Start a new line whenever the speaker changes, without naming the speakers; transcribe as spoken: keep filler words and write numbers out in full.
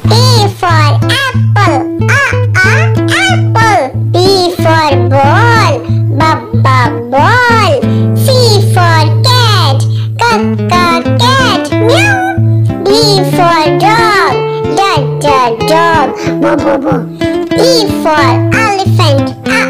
A for apple, a a apple. B for ball, b b ball. C for cat, c c cat, meow. D for dog, d d dog, bo bo bo. E for elephant,